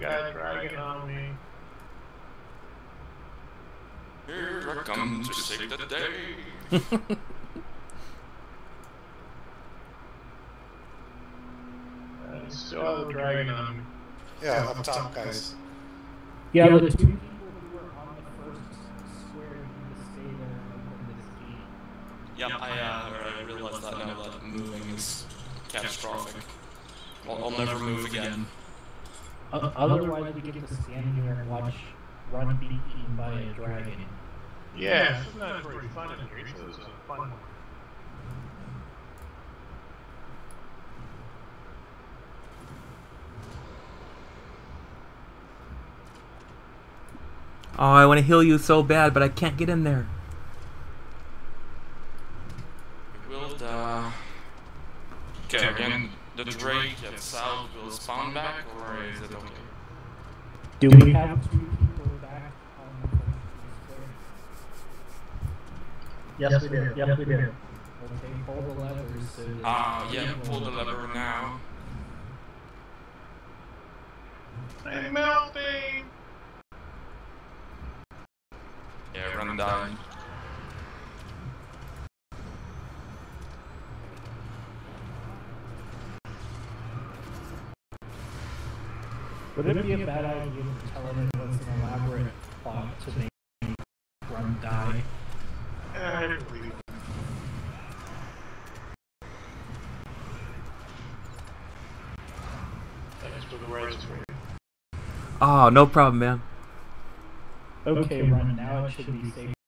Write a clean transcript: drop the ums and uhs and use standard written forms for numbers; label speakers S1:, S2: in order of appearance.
S1: got a dragon on me.
S2: Here I come to save the day.
S1: I still have a dragon on me.
S3: Yeah, up top, guys.
S4: Yeah, the two people who were on the first square need to stay there and open this gate.
S2: Yep, I realized that now that moving is catastrophic. I'll never move again.
S4: Otherwise, we get to stand here and watch Rhunt be eaten by a dragon.
S1: Yeah, this is not very fun in here, so this is a fun one.
S5: Oh, I want to heal you so bad, but I can't get in there.
S2: Will okay, again, the Drake at south will spawn back, or is it okay?
S4: Do we have two people back on the first square?
S6: Yes, we do. Yes, we do.
S4: Okay, pull the levers. So
S2: Yeah, pull the lever now.
S1: I'm melting!
S2: Yeah, Rhunt died.
S4: Would it be a bad idea to tell him it was an elaborate plot to make Rhunt die?
S1: I don't believe it. Thanks for the rights for you.
S5: Oh, no problem, man.
S4: Okay, Rhunt, now it should be safe